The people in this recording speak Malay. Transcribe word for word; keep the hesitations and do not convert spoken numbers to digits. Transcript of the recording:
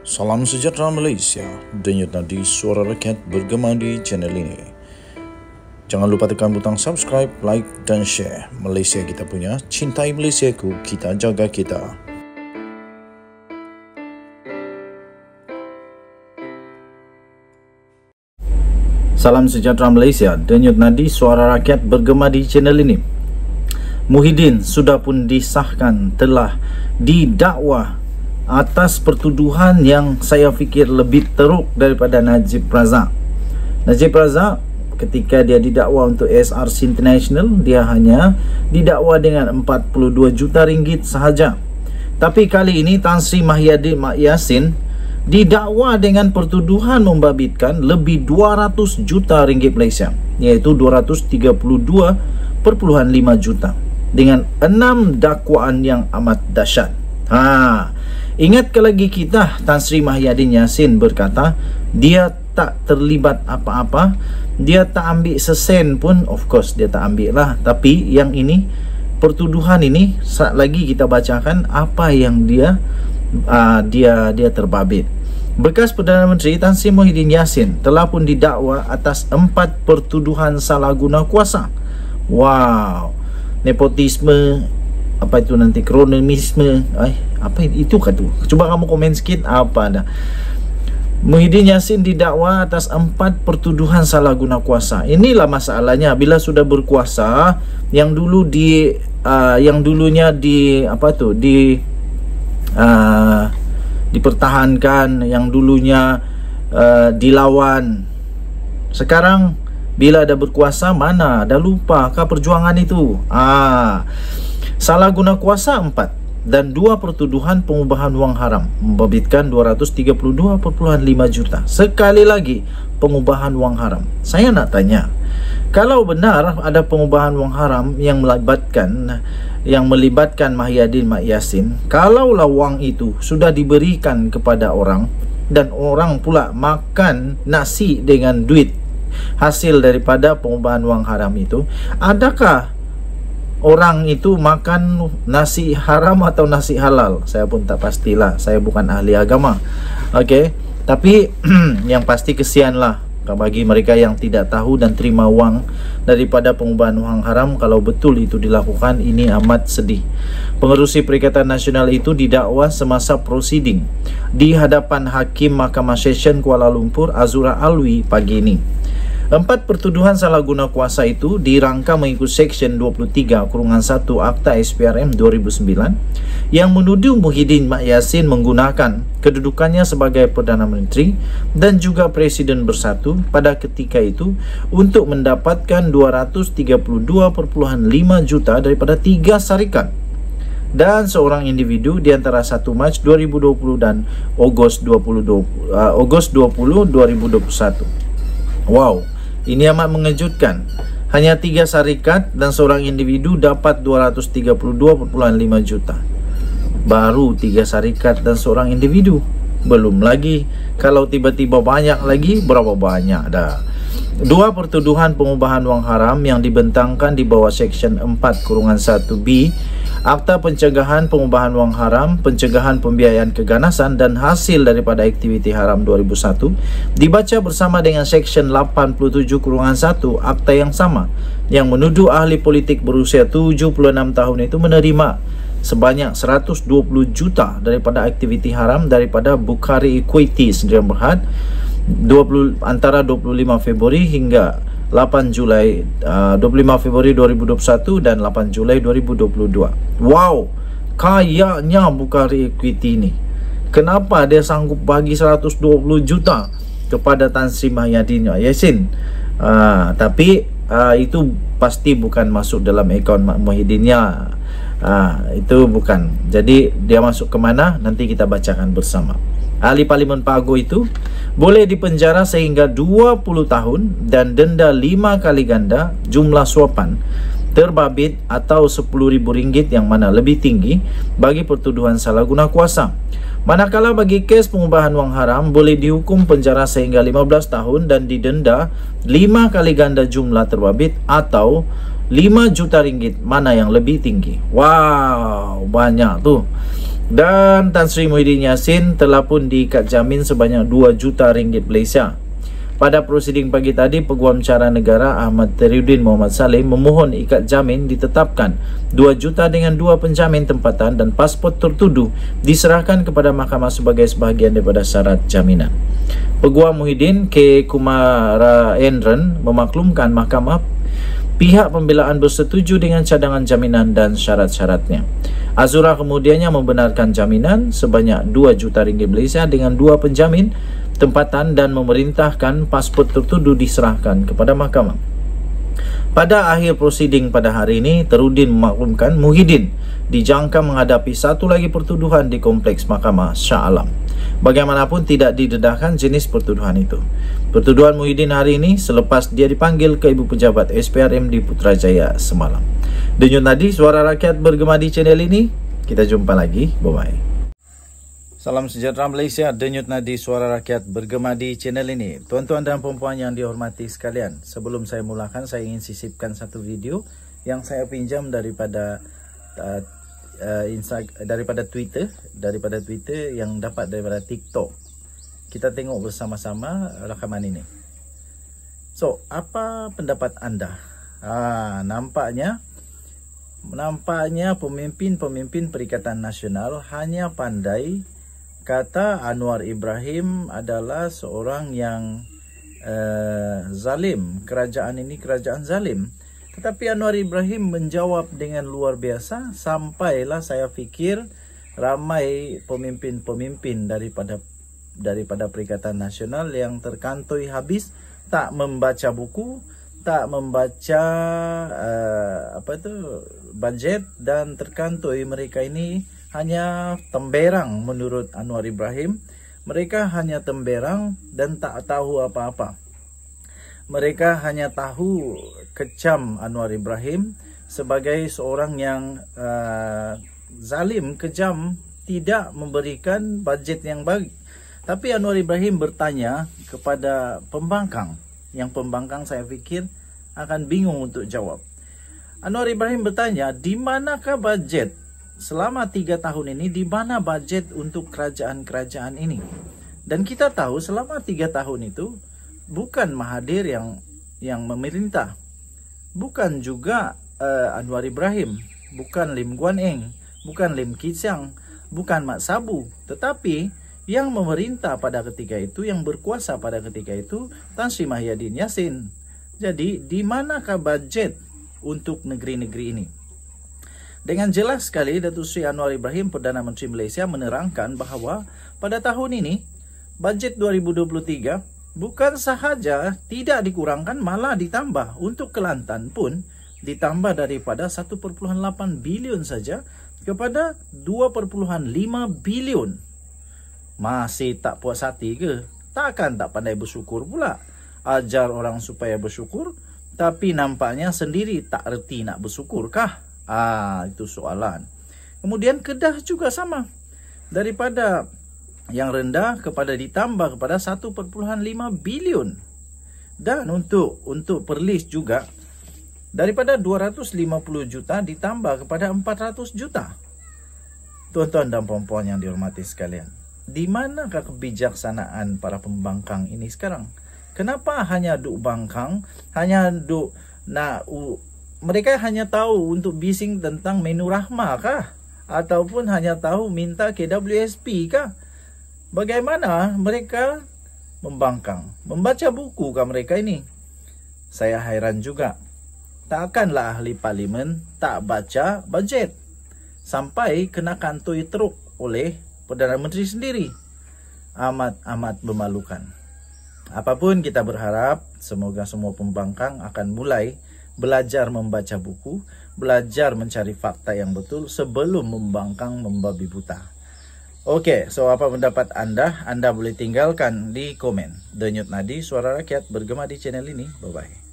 Salam sejahtera Malaysia, denyut nadi suara rakyat bergema di channel ini. Jangan lupa tekan butang subscribe, like dan share. Malaysia kita punya, cintai Malaysiaku, kita jaga kita. Salam sejahtera Malaysia, denyut nadi suara rakyat bergema di channel ini. Muhyiddin sudah pun disahkan telah didakwa atas pertuduhan yang saya fikir lebih teruk daripada Najib Razak. Najib Razak ketika dia didakwa untuk S R C International, dia hanya didakwa dengan empat puluh dua juta ringgit sahaja. Tapi kali ini Tan Sri Mahyadin Mak Yassin didakwa dengan pertuduhan membabitkan lebih dua ratus juta ringgit Malaysia, iaitu dua ratus tiga puluh dua perpuluhan lima juta, dengan enam dakwaan yang amat dahsyat. Ha, ingatkah lagi kita Tan Sri Mahyadin Yassin berkata dia tak terlibat apa-apa, dia tak ambil sesen pun. Of course dia tak ambil lah. Tapi yang ini, pertuduhan ini, saat lagi kita bacakan apa yang dia uh, dia dia terbabit. Bekas Perdana Menteri Tan Sri Muhyiddin Yassin telah pun didakwa atas empat pertuduhan salah guna kuasa. Wow, nepotisme, apa itu nanti kronisme, ay, apa itu kan tu? Cuba kamu komen sikit apa dah. Muhyiddin Yassin didakwa atas empat pertuduhan salah guna kuasa. Inilah masalahnya bila sudah berkuasa, yang dulu di uh, yang dulunya di apa tu di uh, dipertahankan, yang dulunya uh, dilawan, sekarang bila ada berkuasa, mana dah lupa kah perjuangan itu? Ah, salah guna kuasa empat dan dua pertuduhan pengubahan wang haram membabitkan dua ratus tiga puluh dua perpuluhan lima juta. Sekali lagi pengubahan wang haram. Saya nak tanya, kalau benar ada pengubahan wang haram yang melibatkan yang melibatkan Mahyadin Mak Yassin, kalaulah wang itu sudah diberikan kepada orang dan orang pula makan nasi dengan duit hasil daripada pengubahan wang haram itu, adakah orang itu makan nasi haram atau nasi halal? Saya pun tak pastilah, saya bukan ahli agama. Okey, tapi yang pasti kesianlah bagi mereka yang tidak tahu dan terima wang daripada pengubahan wang haram. Kalau betul itu dilakukan, ini amat sedih. Pengerusi Perikatan Nasional itu didakwa semasa prosiding di hadapan Hakim Mahkamah Session Kuala Lumpur Azura Alwi pagi ini. Empat pertuduhan salah guna kuasa itu dirangka mengikut Seksyen dua puluh tiga kurungan satu Akta S P R M dua ribu sembilan yang menuduh Muhyiddin Mak Yassin menggunakan kedudukannya sebagai Perdana Menteri dan juga Presiden Bersatu pada ketika itu untuk mendapatkan dua ratus tiga puluh dua perpuluhan lima juta daripada tiga syarikat dan seorang individu di antara satu Mac dua ribu dua puluh dan Ogos dua puluh dua ribu dua puluh satu. Wow, ini amat mengejutkan. Hanya tiga syarikat dan seorang individu dapat dua ratus tiga puluh dua perpuluhan lima juta. Baru tiga syarikat dan seorang individu. Belum lagi kalau tiba-tiba banyak lagi, berapa banyak dah. Dua pertuduhan pengubahan wang haram yang dibentangkan di bawah Seksyen empat kurungan satu B Akta Pencegahan Pengubahan Wang Haram, Pencegahan Pembiayaan Keganasan dan Hasil daripada Aktiviti Haram dua ribu satu dibaca bersama dengan Seksyen lapan puluh tujuh kurungan satu Akta yang sama yang menuduh ahli politik berusia tujuh puluh enam tahun itu menerima sebanyak seratus dua puluh juta daripada aktiviti haram daripada Bukhari Equities Sdn Bhd antara dua puluh lima Februari hingga lapan Julai uh, dua puluh lima Februari dua ribu dua puluh satu dan lapan Julai dua ribu dua puluh dua. Wow, kayanya Bukhari Equity ini. Kenapa dia sanggup bagi seratus dua puluh juta kepada Tan Sri Mahyadin Yassin? Uh, tapi uh, itu pasti bukan masuk dalam akaun Muhyiddinnya. Uh, itu bukan. Jadi dia masuk ke mana? Nanti kita bacakan bersama. Ahli Parlimen Pago itu boleh dipenjara sehingga dua puluh tahun dan denda lima kali ganda jumlah suapan terbabit atau sepuluh ribu ringgit, yang mana lebih tinggi bagi pertuduhan salah guna kuasa. Manakala bagi kes pengubahan wang haram boleh dihukum penjara sehingga lima belas tahun dan didenda lima kali ganda jumlah terbabit atau lima juta ringgit, mana yang lebih tinggi. Wow, banyak tuh. Dan Tan Sri Muhyiddin Yassin telah pun diikat jamin sebanyak dua juta ringgit Malaysia. Pada prosiding pagi tadi, Peguam Cara Negara Ahmad Teriuddin Muhammad Saleh memohon ikat jamin ditetapkan dua juta dengan dua penjamin tempatan dan pasport tertuduh diserahkan kepada mahkamah sebagai sebahagian daripada syarat jaminan. Peguam Muhyiddin K. Kumaraendran memaklumkan mahkamah pihak pembelaan bersetuju dengan cadangan jaminan dan syarat-syaratnya. Azura kemudiannya membenarkan jaminan sebanyak dua juta ringgit Malaysia dengan dua penjamin tempatan dan memerintahkan pasport tertuduh diserahkan kepada mahkamah. Pada akhir prosiding pada hari ini, Teriuddin memaklumkan Muhyiddin dijangka menghadapi satu lagi pertuduhan di kompleks mahkamah Shah Alam. Bagaimanapun tidak didedahkan jenis pertuduhan itu. Pertuduhan Muhyiddin hari ini selepas dia dipanggil ke Ibu Pejabat S P R M di Putrajaya semalam. Denyut nadi suara rakyat bergema di channel ini. Kita jumpa lagi. Bye-bye. Salam sejahtera Malaysia, denyut nadi suara rakyat bergema di channel ini. Tuan-tuan dan puan-puan yang dihormati sekalian, sebelum saya mulakan, saya ingin sisipkan satu video yang saya pinjam daripada uh, uh, Instagram, daripada Twitter, daripada Twitter yang dapat daripada TikTok. Kita tengok bersama-sama rakaman ini. So, apa pendapat anda? Ah, nampaknya nampaknya pemimpin-pemimpin Perikatan Nasional hanya pandai kata Anwar Ibrahim adalah seorang yang uh, zalim. Kerajaan ini kerajaan zalim. Tetapi Anwar Ibrahim menjawab dengan luar biasa. Sampailah saya fikir ramai pemimpin-pemimpin daripada daripada Perikatan Nasional yang terkantoi habis, tak membaca buku, tak membaca uh, apa tu bajet, dan terkantoi mereka ini hanya temberang menurut Anwar Ibrahim. Mereka hanya temberang dan tak tahu apa-apa. Mereka hanya tahu kecam Anwar Ibrahim sebagai seorang yang uh, zalim, kejam, tidak memberikan bajet yang baik. Tapi Anwar Ibrahim bertanya kepada pembangkang, yang pembangkang saya fikir akan bingung untuk jawab. Anwar Ibrahim bertanya, di manakah bajet? Selama tiga tahun ini, di mana bajet untuk kerajaan-kerajaan ini? Dan kita tahu selama tiga tahun itu, bukan Mahathir yang yang memerintah. Bukan juga uh, Anwar Ibrahim. Bukan Lim Guan Eng. Bukan Lim Kit Siang. Bukan Mat Sabu. Tetapi yang memerintah pada ketika itu, yang berkuasa pada ketika itu, Tan Sri Muhyiddin Yassin. Jadi, di manakah bajet untuk negeri-negeri ini? Dengan jelas sekali, Datuk Seri Anwar Ibrahim, Perdana Menteri Malaysia, menerangkan bahawa pada tahun ini, bajet dua ribu dua puluh tiga bukan sahaja tidak dikurangkan, malah ditambah. Untuk Kelantan pun ditambah daripada satu perpuluhan lapan bilion saja kepada dua perpuluhan lima bilion. Masih tak puas hati ke? Takkan tak pandai bersyukur pula? Ajar orang supaya bersyukur, tapi nampaknya sendiri tak erti nak bersyukur kah? Ah, itu soalan. Kemudian Kedah juga sama. Daripada yang rendah kepada ditambah kepada satu perpuluhan lima bilion. Dan untuk untuk Perlis juga daripada dua ratus lima puluh juta ditambah kepada empat ratus juta. Tuan-tuan dan puan-puan yang dihormati sekalian, di manakah kebijaksanaan para pembangkang ini sekarang? Kenapa hanya duk bangkang, hanya duk nak uh, mereka hanya tahu untuk bising tentang menu rahmah kah? Ataupun hanya tahu minta K W S P kah? Bagaimana mereka membangkang? Membaca buku kah mereka ini? Saya hairan juga. Takkanlah ahli parlimen tak baca bajet sampai kena kantoi teruk oleh Perdana Menteri sendiri. Amat-amat memalukan. Apapun, kita berharap semoga semua pembangkang akan mulai belajar membaca buku, belajar mencari fakta yang betul sebelum membangkang membabi buta. Okey, so apa pendapat anda? Anda boleh tinggalkan di komen. Denyut nadi suara rakyat bergema di channel ini. Bye-bye.